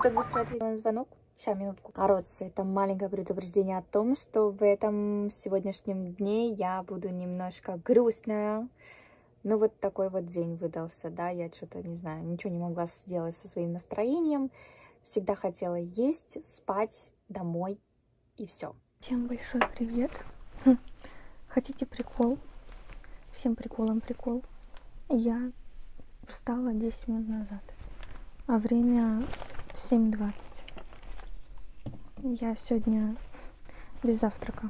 так быстро ответила на звонок. Сейчас, минутку. Короче, это маленькое предупреждение о том, что в этом сегодняшнем дне я буду немножко грустная. Ну, вот такой вот день выдался, да, я что-то, не знаю, ничего не могла сделать со своим настроением. Всегда хотела есть, спать, домой и все. Всем большой привет. Хотите прикол? Всем приколом прикол. Я встала 10 минут назад, а время 7:20. Я сегодня без завтрака.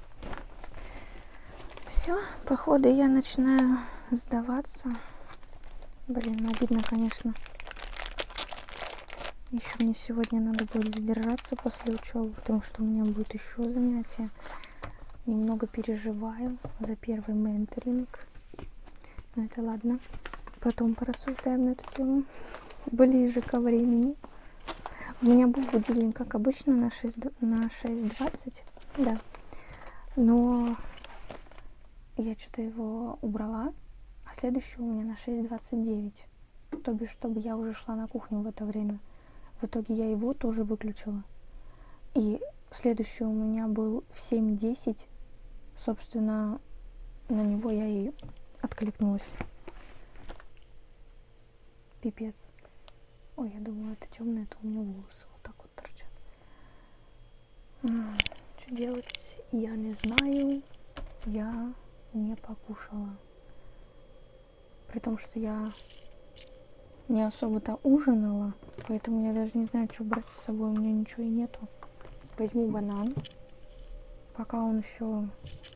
Все, походу я начинаю сдаваться. Блин, обидно, конечно. Еще мне сегодня надо будет задержаться после учебы, потому что у меня будет еще занятие. Немного переживаю за первый менторинг. Но это ладно. Потом порассуждаем на эту тему ближе ко времени. У меня был будильник, как обычно, на 6:20. Да. Но я что-то его убрала, а следующий у меня на 6:29. То бишь, чтобы я уже шла на кухню в это время. В итоге я его тоже выключила. И следующий у меня был в 7:10. Собственно, на него я и откликнулась. Пипец. Ой, я думаю, это темное, это у меня волосы вот так вот торчат. Что делать? Я не знаю. Я не покушала. При том, что я не особо-то ужинала, поэтому я даже не знаю, что брать с собой. У меня ничего и нету. Возьму банан, пока он еще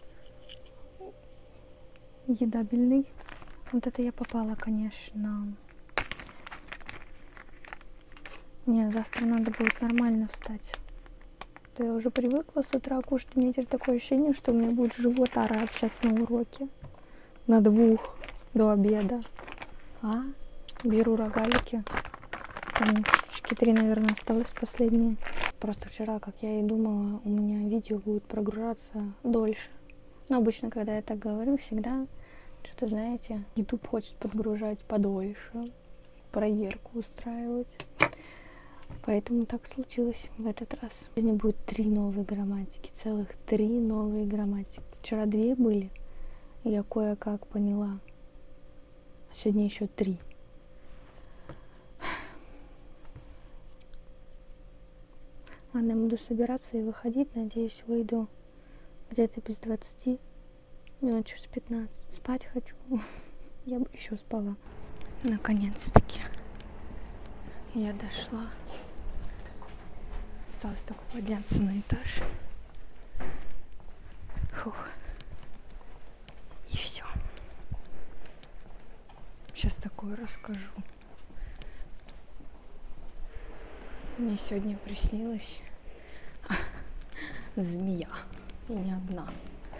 едабельный. Вот это я попала, конечно. Не, завтра надо будет нормально встать. То я уже привыкла с утра кушать. У меня теперь такое ощущение, что у меня будет живот орать сейчас на уроке. На 2 до обеда. Беру рогалики. Там штучки 3, наверное, осталось последние. Просто вчера, как я и думала, у меня видео будет прогружаться дольше. Но обычно, когда я так говорю, всегда что-то, знаете, YouTube хочет подгружать подольше. Проверку устраивать. Поэтому так случилось в этот раз. Сегодня будет 3 новые грамматики. Целых 3 новые грамматики. Вчера 2 были. Я кое-как поняла. А сегодня еще 3. Ладно, я буду собираться и выходить. Надеюсь, выйду где-то без 20. Минут через 15. Спать хочу. Я бы еще спала. Наконец-таки я дошла. Осталось только подняться на этаж. Фух. И все. Сейчас такое расскажу. Мне сегодня приснилась змея. И не одна.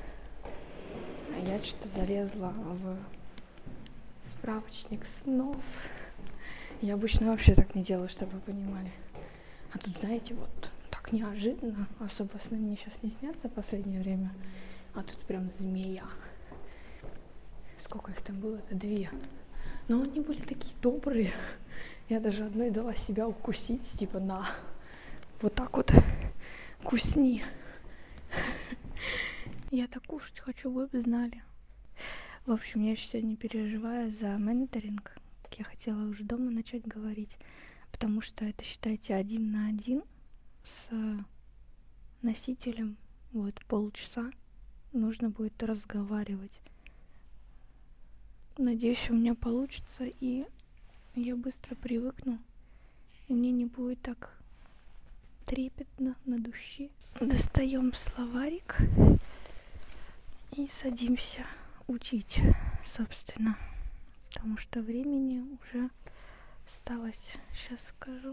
А я что-то залезла в справочник снов. Я обычно вообще так не делаю, чтобы вы понимали. А тут, знаете, вот так неожиданно. Особо сны мне сейчас не снятся в последнее время. А тут прям змея. Сколько их там было? Это 2. Но они были такие добрые. Я даже одной дала себя укусить. Типа, на. Вот так вот. Кусни. Я так кушать хочу, вы бы знали. В общем, я еще сегодня переживаю за менторинг. Я хотела уже дома начать говорить. Потому что это, считайте, 1 на 1 с носителем. Вот, полчаса нужно будет разговаривать. Надеюсь, у меня получится, и я быстро привыкну. И мне не будет так трепетно на душе. Достаем словарик и садимся учить, собственно. Потому что времени уже осталось, сейчас скажу,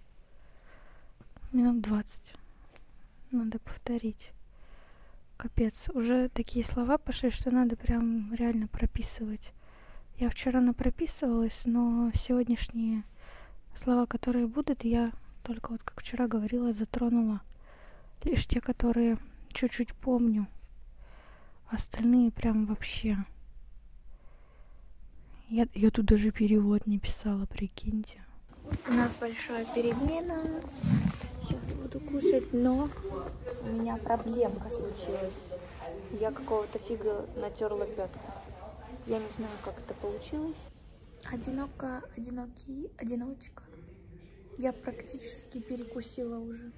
минут 20. Надо повторить. Капец, уже такие слова пошли, что надо прям реально прописывать. Я вчера напрописывалась, но сегодняшние слова, которые будут, я только вот как вчера говорила, затронула. Лишь те, которые чуть-чуть помню. Остальные прям вообще. Я тут даже перевод не писала, прикиньте. У нас большая перемена. Сейчас буду кушать, но у меня проблемка случилась. Я какого-то фига натерла пятку. Я не знаю, как это получилось. Одиночка. Я практически перекусила уже.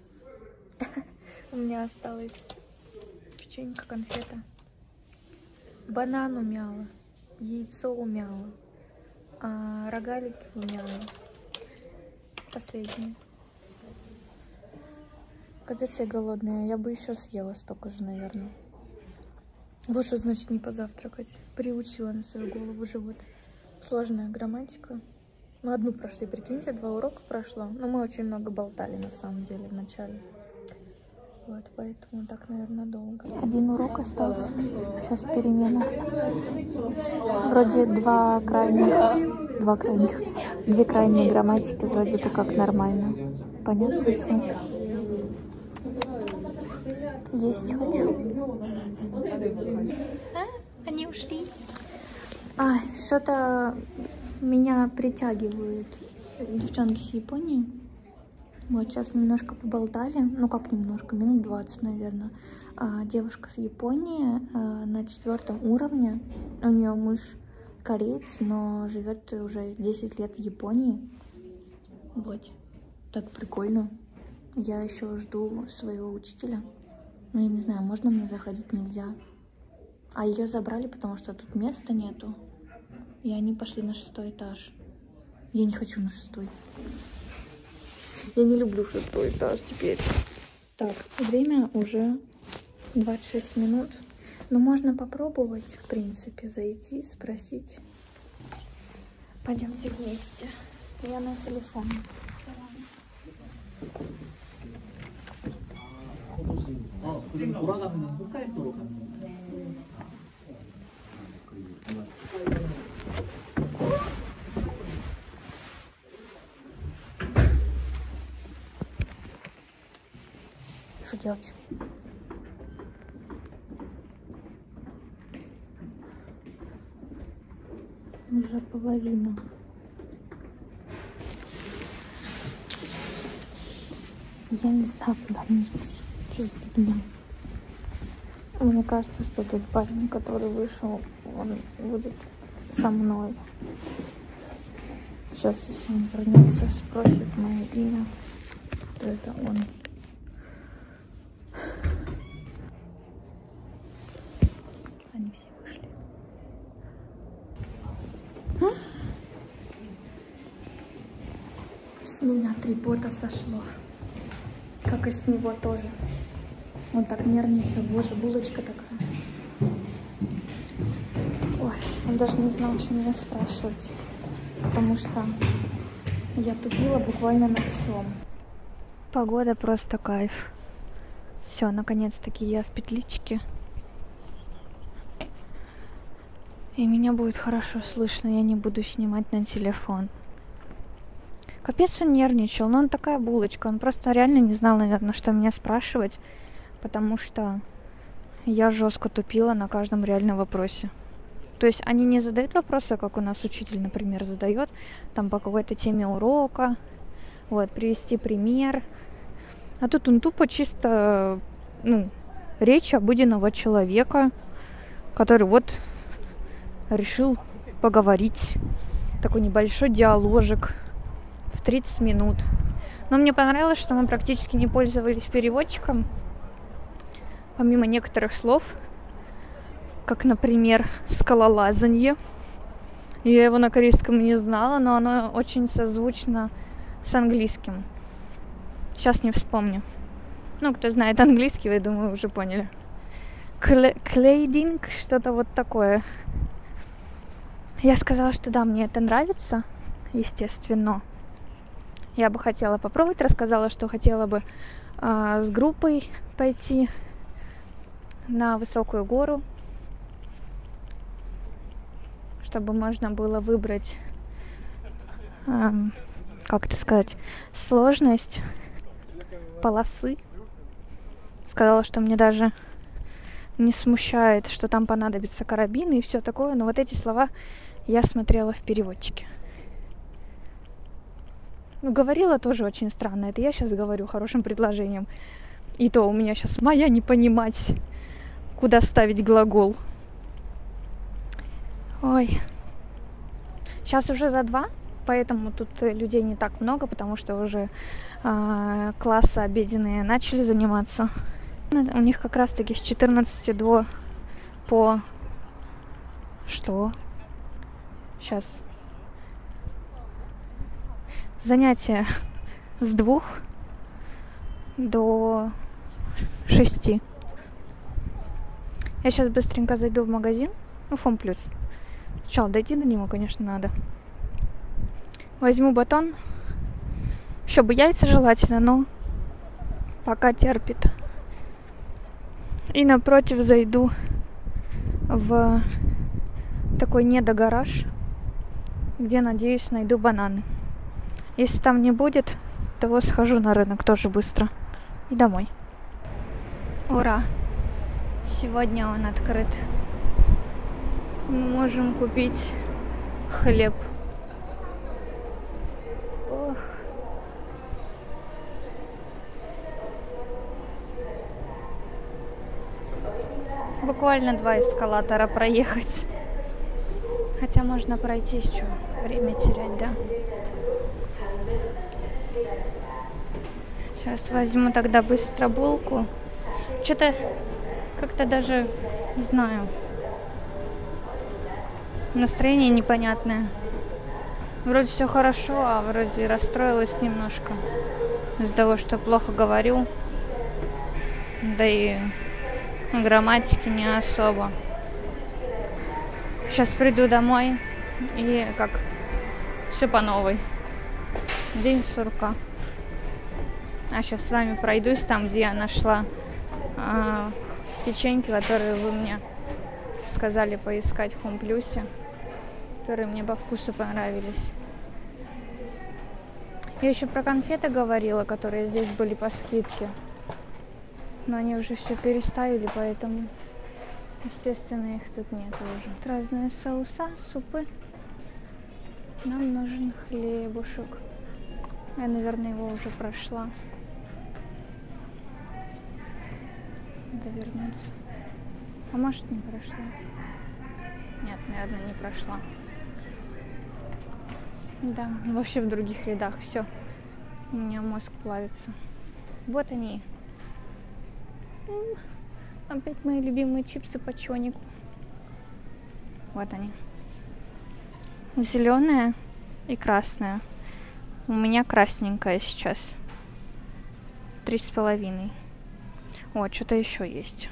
У меня осталось печенька, конфета. Банан умяла, яйцо умяла, рогалики умяла. Последнее. Капец, я голодная. Я бы еще съела столько же, наверное. Вот что значит не позавтракать. Приучила на свою голову живот. Сложная грамматика. Мы одну прошли, прикиньте, 2 урока прошло. Но мы очень много болтали, на самом деле, в начале. Вот, поэтому так, наверное, долго. 1 урок остался. Сейчас перемена. Вроде 2 крайние грамматики вроде бы как нормально. Понятно все? Есть хочу. Они ушли. Что-то меня притягивают девчонки с Японии. Вот сейчас немножко поболтали, ну как немножко, минут 20, наверное. Девушка с Японии на 4 уровне. У нее муж кореец, но живет уже 10 лет в Японии. Вот, так прикольно. Я еще жду своего учителя. Ну, я не знаю, можно мне заходить, нельзя. А ее забрали, потому что тут места нету. И они пошли на 6-й этаж. Я не хочу на 6-й. Я не люблю 6-й этаж теперь. Так, время уже 26 минут. Но можно попробовать, в принципе, зайти, спросить. Пойдемте вместе. Я на телефоне. Что делать? Уже половина. Я не знаю, куда мне идти. Что за фигня? Мне кажется, что тот парень, который вышел, он будет со мной. Сейчас, если он вернется, спросит мое имя, то это он. Они все вышли. С меня 3 пота сошло. Как и с него тоже. Он так нервничал. Боже, булочка такая. Ой, он даже не знал, что меня спрашивать. Потому что я тупила буквально на всем. Погода просто кайф. Все, наконец-таки я в петличке. И меня будет хорошо слышно. Я не буду снимать на телефон. Капец, он нервничал. Но он такая булочка. Он просто реально не знал, наверное, что меня спрашивать. Потому что я жестко тупила на каждом реальном вопросе. То есть они не задают вопросы, как у нас учитель, например, задает, там по какой-то теме урока, вот, привести пример. А тут он тупо чисто, ну, речь обыденного человека, который вот решил поговорить. Такой небольшой диаложик в 30 минут. Но мне понравилось, что мы практически не пользовались переводчиком. Помимо некоторых слов, как, например, скалолазанье. Я его на корейском не знала, но оно очень созвучно с английским. Сейчас не вспомню. Ну, кто знает английский, я думаю, уже поняли. Клейдинг, что-то вот такое. Я сказала, что да, мне это нравится, естественно. Я бы хотела попробовать, рассказала, что хотела бы с группой пойти на высокую гору, чтобы можно было выбрать, как это сказать, сложность полосы. Сказала, что мне даже не смущает, что там понадобится карабин и все такое, но вот эти слова я смотрела в переводчике. Ну, говорила тоже очень странно. Это я сейчас говорю хорошим предложением. И то у меня сейчас моя не понимать, куда ставить глагол. Ой. Сейчас уже за 2, поэтому тут людей не так много, потому что уже классы обеденные начали заниматься. У них как раз-таки с 14 по... Что? Сейчас. Занятия с 2 до 6. Я сейчас быстренько зайду в магазин. Ну, Фом Плюс. Сначала дойти до него, конечно, надо. Возьму батон. Еще бы яйца желательно, но пока терпит. И напротив зайду в такой недогараж, где, надеюсь, найду бананы. Если там не будет, то схожу на рынок тоже быстро. И домой. Ура! Сегодня он открыт. Мы можем купить хлеб. Ох. Буквально 2 эскалатора проехать. Хотя можно пройтись, что время терять, да? Сейчас возьму тогда быстро булку. Что-то как-то даже, не знаю, настроение непонятное. Вроде все хорошо, а вроде расстроилась немножко из-за того, что плохо говорю. Да и грамматики не особо. Сейчас приду домой и как все по новой. День сурка. А сейчас с вами пройдусь там, где я нашла печеньки, которые вы мне сказали поискать в Хом Плюсе, которые мне по вкусу понравились. Я еще про конфеты говорила, которые здесь были по скидке. Но они уже все переставили, поэтому, естественно, их тут нет уже. Разные соуса, супы. Нам нужен хлебушек. Я, наверное, его уже прошла. Надо вернуться. А может, не прошла? Нет, наверное, не прошла. Да, вообще в других рядах. Все. У меня мозг плавится. Вот они. Опять мои любимые чипсы по чонику. Вот они. Зеленая и красная. У меня красненькая сейчас. 3,5. О, что-то еще есть.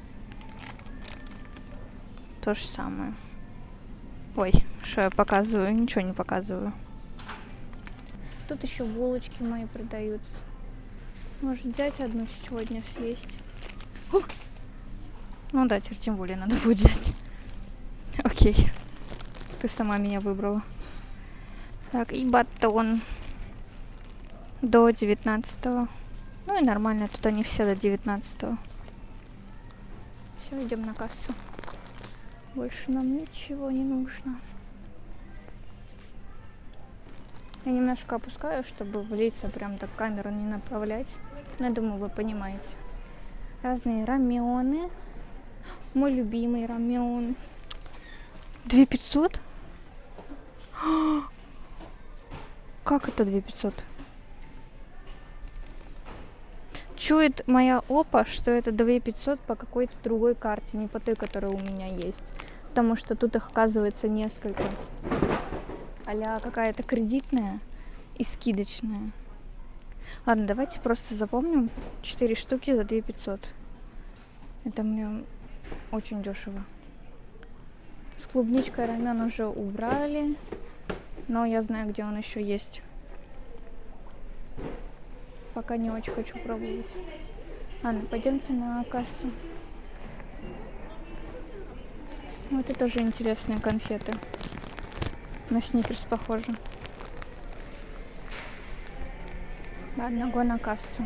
То же самое. Ой, что я показываю? Ничего не показываю. Тут еще булочки мои продаются. Может взять одну сегодня съесть. Ну да, теперь тем более надо будет взять. Окей. Ты сама меня выбрала. Так, и батон. До 19-го. Ну и нормально, тут они все до 19-го. Все, идем на кассу. Больше нам ничего не нужно. Я немножко опускаю, чтобы в лица прям так камеру не направлять. Но я думаю, вы понимаете. Разные рамены. Мой любимый рамен. 2500? Как это 2500? Чует моя опа, что это 2500 по какой-то другой карте, не по той, которая у меня есть. Потому что тут их, оказывается, несколько. А-ля какая-то кредитная и скидочная. Ладно, давайте просто запомним 4 штуки за 2500. Это мне очень дешево. С клубничкой рамен уже убрали. Но я знаю, где он еще есть. Пока не очень хочу пробовать. Ладно, пойдемте на кассу. Вот это тоже интересные конфеты. На сникерс похоже. Ладно, го на кассу.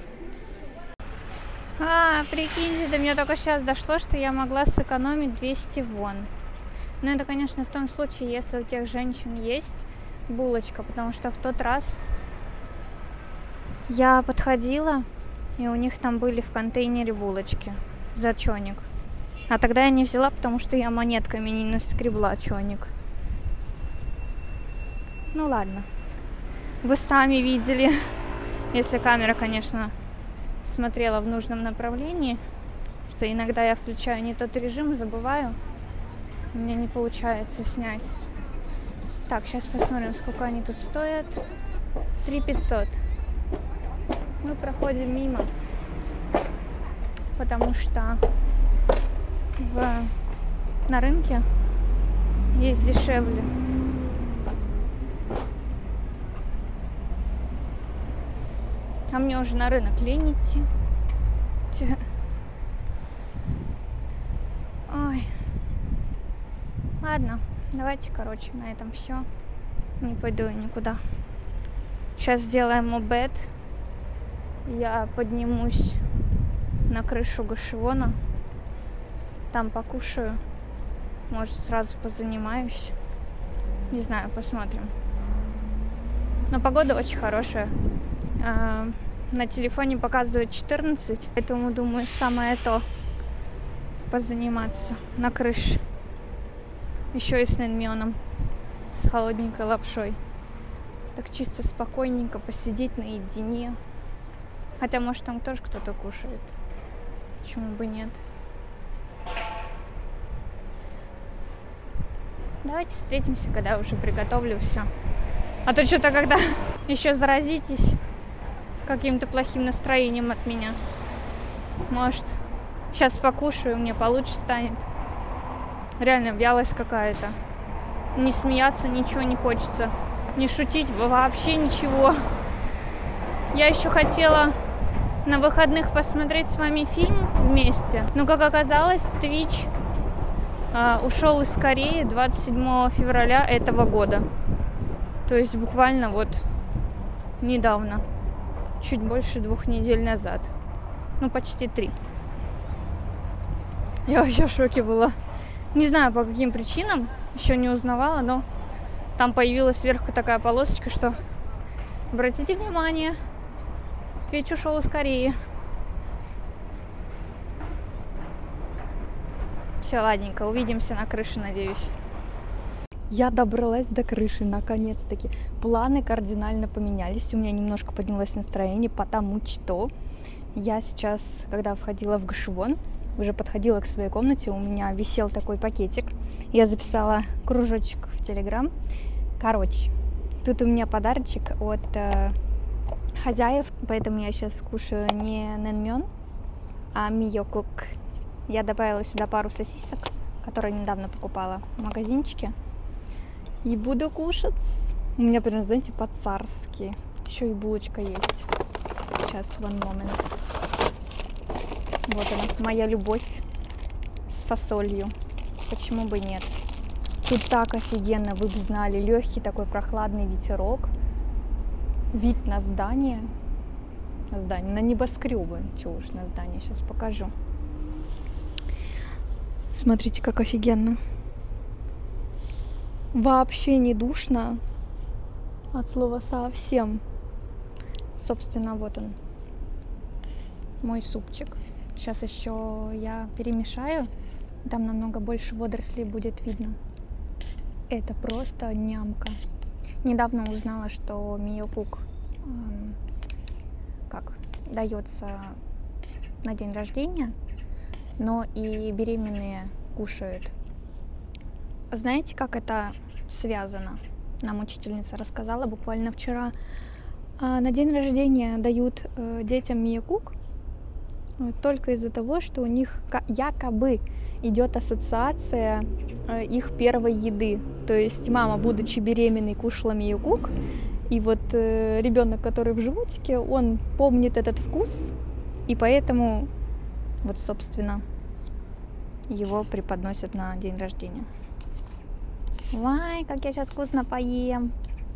Прикиньте, до меня только сейчас дошло, что я могла сэкономить 200 вон. Но это, конечно, в том случае, если у тех женщин есть булочка, потому что в тот раз Я подходила, и у них там были в контейнере булочки за чоник. А тогда я не взяла, потому что я монетками не наскребла чоник. Ну ладно. Вы сами видели, если камера, конечно, смотрела в нужном направлении, что иногда я включаю не тот режим, забываю. У меня не получается снять. Так, сейчас посмотрим, сколько они тут стоят. 3500. Мы проходим мимо, потому что на рынке есть дешевле. А мне уже на рынок лень идти. Ой. Ладно, давайте, короче, на этом все. Не пойду я никуда. Сейчас сделаем обед. Я поднимусь на крышу Гашевона. Там покушаю. Может, сразу позанимаюсь. Не знаю, посмотрим. Но погода очень хорошая. На телефоне показывает 14, поэтому, думаю, самое то позаниматься на крыше. Еще и с нэнмёном, с холодненькой лапшой. Так чисто спокойненько посидеть наедине. Хотя, может, там тоже кто-то кушает. Почему бы нет? Давайте встретимся, когда уже приготовлю все. А то что-то, когда еще заразитесь каким-то плохим настроением от меня. Может, сейчас покушаю, мне получше станет. Реально вялость какая-то. Не смеяться ничего не хочется. Не шутить вообще ничего. Я еще хотела на выходных посмотреть с вами фильм вместе. Но, как оказалось, Twitch ушел из Кореи 27 февраля этого года. То есть буквально вот недавно. Чуть больше 2 недель назад. Ну, почти 3. Я вообще в шоке была. Не знаю, по каким причинам. Еще не узнавала, но там появилась сверху такая полосочка, что обратите внимание, Twitch ушел из Кореи. Все, ладненько, увидимся на крыше, надеюсь. Я добралась до крыши, наконец-таки. Планы кардинально поменялись. У меня немножко поднялось настроение, потому что я сейчас, когда входила в Гашевон, уже подходила к своей комнате, у меня висел такой пакетик. Я записала кружочек в Телеграм. Короче, тут у меня подарочек от хозяев, поэтому я сейчас кушаю не нэнмён, а миёкук. Я добавила сюда пару сосисок, которые недавно покупала в магазинчике. И буду кушать. У меня прям, знаете, по-царски. Еще и булочка есть. Сейчас, one moment. Вот она, моя любовь с фасолью. Почему бы нет? Тут так офигенно, вы бы знали. Легкий такой прохладный ветерок. Вид на здание. На небоскребы. Чего уж на здание, сейчас покажу. Смотрите, как офигенно. Вообще не душно. От слова совсем. Собственно, вот он. Мой супчик. Сейчас еще я перемешаю. Там намного больше водорослей будет видно. Это просто нямка. Недавно узнала, что миёкук дается на день рождения, но и беременные кушают. Знаете, как это связано? Нам учительница рассказала буквально вчера. На день рождения дают детям миёкук только из-за того, что у них якобы идет ассоциация их первой еды. То есть мама, будучи беременной, кушала миёкук, и вот ребенок, который в животике, он помнит этот вкус, и поэтому вот, собственно, его преподносят на день рождения. Вай, как я сейчас вкусно поем.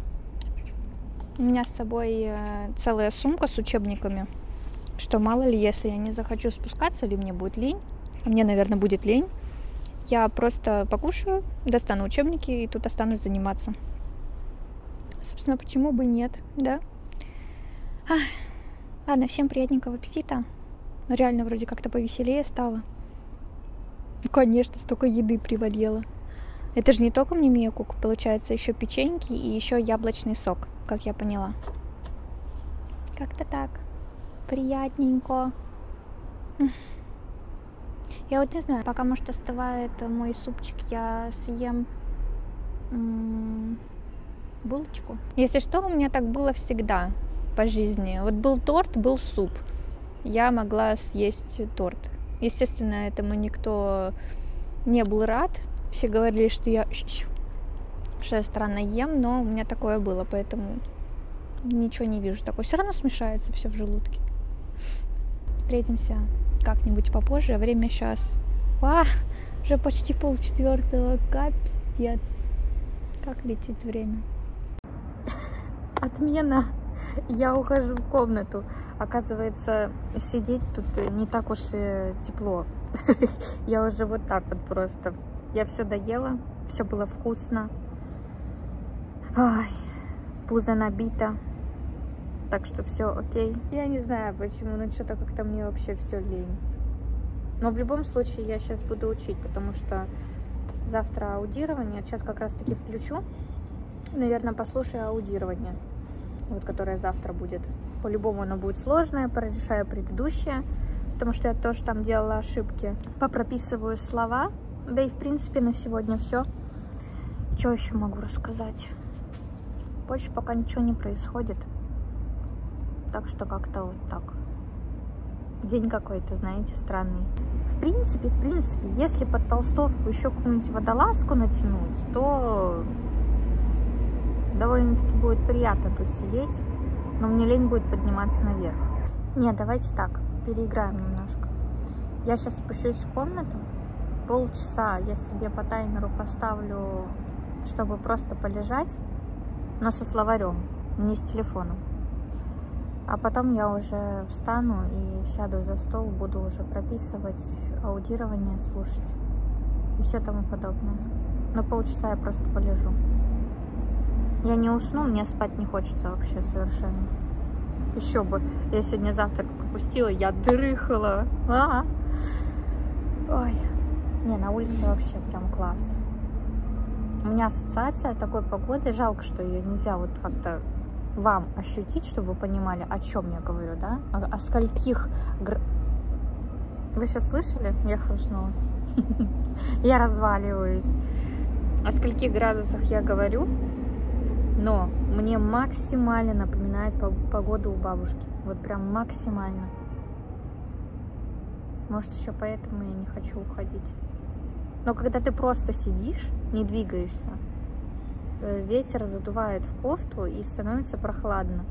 У меня с собой целая сумка с учебниками, что мало ли, если я не захочу спускаться, или мне будет лень, а мне, наверное, будет лень, я просто покушаю, достану учебники и тут останусь заниматься. Собственно, почему бы нет, да? Ладно, всем приятненького аппетита. Реально вроде как-то повеселее стало. Ну, конечно, столько еды привалило. Это же не только мне миокук, получается еще печеньки и еще яблочный сок, как я поняла. Как-то так. Приятненько. Я вот не знаю, пока, может, остывает мой супчик, я съем булочку. Если что, у меня так было всегда по жизни. Вот был торт, был суп. Я могла съесть торт. Естественно, этому никто не был рад. Все говорили, что я странно ем, но у меня такое было, поэтому ничего не вижу такого. Все равно смешается все в желудке. Встретимся как-нибудь попозже. Время сейчас. Уже почти 3:30. Капец. Как летит время. Отмена. Я ухожу в комнату. Оказывается, сидеть тут не так уж и тепло. Я уже вот так вот просто. Я все доела, все было вкусно. Ай, пузо набито. Так что все окей. Я не знаю почему, но что-то как-то мне вообще все лень. Но в любом случае я сейчас буду учить, потому что завтра аудирование. Сейчас как раз таки включу. Наверное, послушаю аудирование. Вот, которое завтра будет. По-любому оно будет сложное, прорешаю предыдущее, потому что я тоже там делала ошибки. Попрописываю слова, да и в принципе на сегодня все. Что еще могу рассказать? Больше пока ничего не происходит. Так что как-то вот так. День какой-то, знаете, странный. В принципе, если под толстовку еще какую-нибудь водолазку натянуть, то довольно-таки будет приятно тут сидеть, но мне лень будет подниматься наверх. Нет, давайте так, переиграем немножко. Я сейчас спущусь в комнату, полчаса я себе по таймеру поставлю, чтобы просто полежать, но со словарем, не с телефоном. А потом я уже встану и сяду за стол, буду уже прописывать аудирование, слушать и все тому подобное. Но полчаса я просто полежу. Я не усну, мне спать не хочется вообще совершенно. Еще бы. Я сегодня завтрак пропустила, я дрыхала. Ой. Не, на улице вообще прям класс. У меня ассоциация такой погоды. Жалко, что ее нельзя вот как-то вам ощутить, чтобы вы понимали, о чем я говорю, да? О скольких... Вы сейчас слышали? Я хрустнула. Я разваливаюсь. О скольких градусах я говорю? Но мне максимально напоминает погоду у бабушки. Вот прям максимально. Может, еще поэтому я не хочу уходить. Но когда ты просто сидишь, не двигаешься, ветер задувает в кофту и становится прохладно.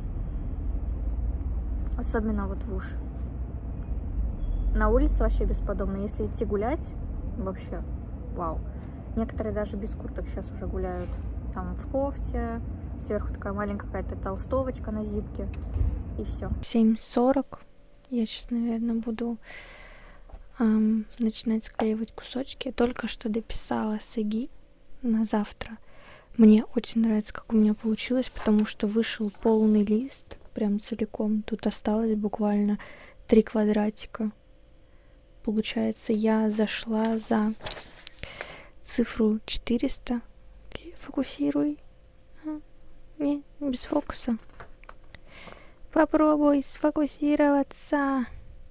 Особенно вот в уши. На улице вообще бесподобно. Если идти гулять, вообще вау. Некоторые даже без курток сейчас уже гуляют. Там в кофте, сверху такая маленькая какая-то толстовочка на зипке, и все. 7:40. Я сейчас, наверное, буду начинать склеивать кусочки. Только что дописала сэги на завтра. Мне очень нравится, как у меня получилось, потому что вышел полный лист, прям целиком. Тут осталось буквально 3 квадратика. Получается, я зашла за цифру 400. Фокусируй. Не, без фокуса. Попробуй сфокусироваться.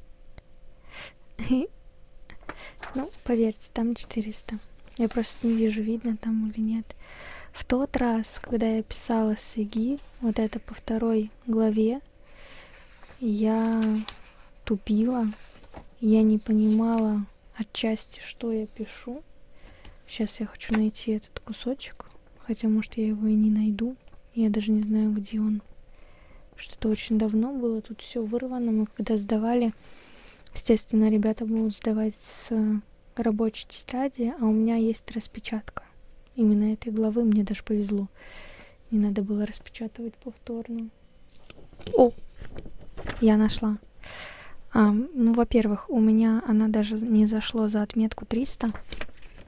Ну, поверьте, там 400. Я просто не вижу, видно там или нет. В тот раз, когда я писала сэги, вот это по 2 главе, я тупила. Я не понимала отчасти, что я пишу. Сейчас я хочу найти этот кусочек. Хотя, может, я его и не найду. Я даже не знаю, где он. Что-то очень давно было. Тут все вырвано. Мы когда сдавали, естественно, ребята будут сдавать с рабочей тетради, а у меня есть распечатка. Именно этой главы мне даже повезло. Не надо было распечатывать повторно. О! Я нашла. Ну, во-первых, у меня она даже не зашла за отметку 300.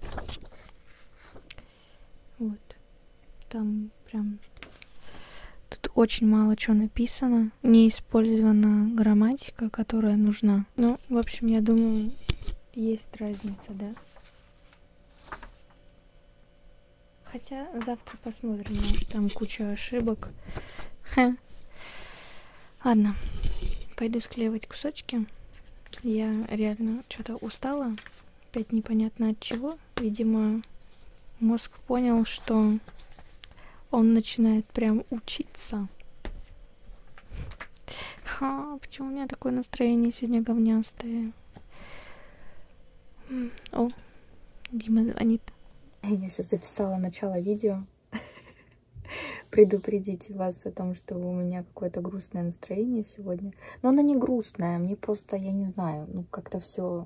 Вот. Там прям Тут очень мало чего написано. Не использована грамматика, которая нужна. Ну, в общем, я думаю, есть разница, да? Хотя завтра посмотрим, может, там куча ошибок. Ха. Ладно, пойду склеивать кусочки. Я реально что-то устала. Опять непонятно от чего. Видимо, мозг понял, что он начинает прям учиться. Почему у меня такое настроение сегодня говнястое? О, Дима звонит. Я сейчас записала начало видео. Предупредить вас о том, что у меня какое-то грустное настроение сегодня. Но оно не грустное, мне просто, я не знаю, ну как-то все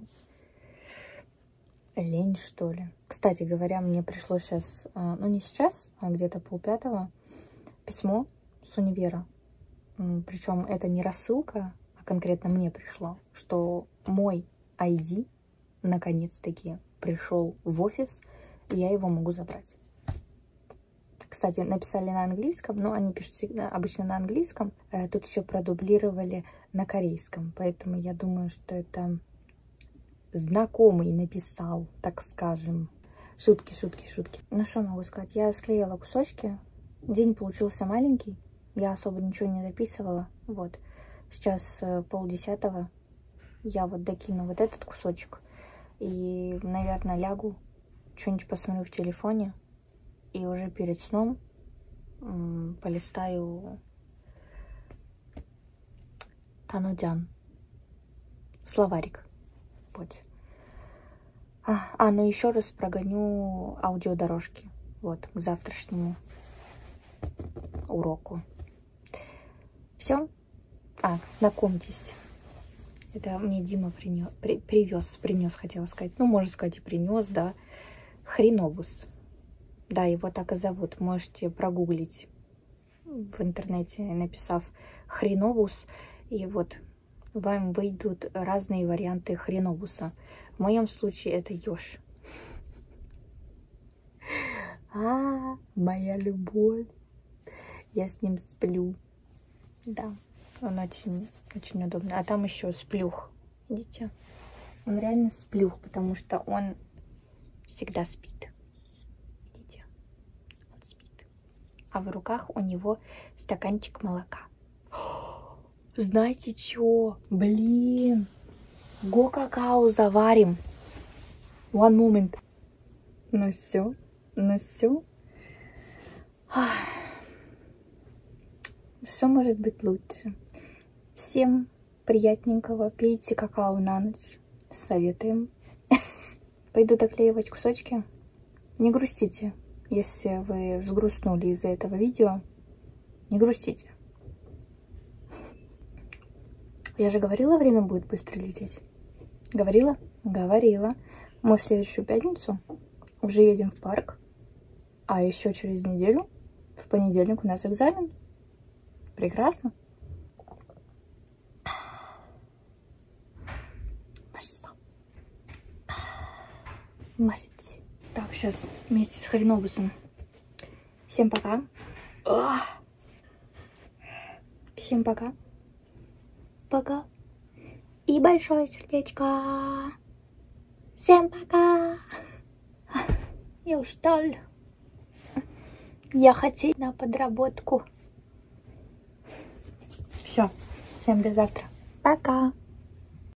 лень, что ли. Кстати говоря, мне пришло сейчас, ну не сейчас, а где-то 4:30 письмо с универа. Причем это не рассылка, а конкретно мне пришло, что мой ID наконец-таки пришел в офис, и я его могу забрать. Кстати, написали на английском, но они пишут всегда, обычно на английском. Тут еще продублировали на корейском, поэтому я думаю, что это знакомый написал, так скажем. Шутки, шутки, шутки. Ну что могу сказать, я склеила кусочки. День получился маленький, я особо ничего не записывала. Вот, сейчас 9:30, я вот докину вот этот кусочек. И, наверное, лягу, что-нибудь посмотрю в телефоне. И уже перед сном полистаю Танодян. Словарик. Вот. Ну еще раз прогоню аудиодорожки. Вот, к завтрашнему уроку. Все. Знакомьтесь. Это мне Дима принес, хотела сказать. Ну, можно сказать, и принес, да. Хренобус. Да, его так и зовут. Можете прогуглить в интернете, написав хренобус. И вот вам выйдут разные варианты хренобуса. В моем случае это еж. Моя любовь. Я с ним сплю. Да, он очень, очень удобный. А там еще сплюх. Видите? Он реально сплюх, потому что он всегда спит. А в руках у него стаканчик молока. Знаете что? Блин! Го какао заварим. One moment. Ну все. Что может быть лучше? Всем приятненького. Пейте какао на ночь. Советуем. Пойду доклеивать кусочки. Не грустите. Если вы взгрустнули из-за этого видео, не грустите. Я же говорила, время будет быстро лететь. Говорила? Говорила. Мы в следующую пятницу уже едем в парк. А еще через неделю, в понедельник, у нас экзамен. Прекрасно. Масса. Так, сейчас вместе с хренобусом. Всем пока. Всем пока. Пока. И большое сердечко. Всем пока. Я устала. Я хотела на подработку. Все. Всем до завтра. Пока.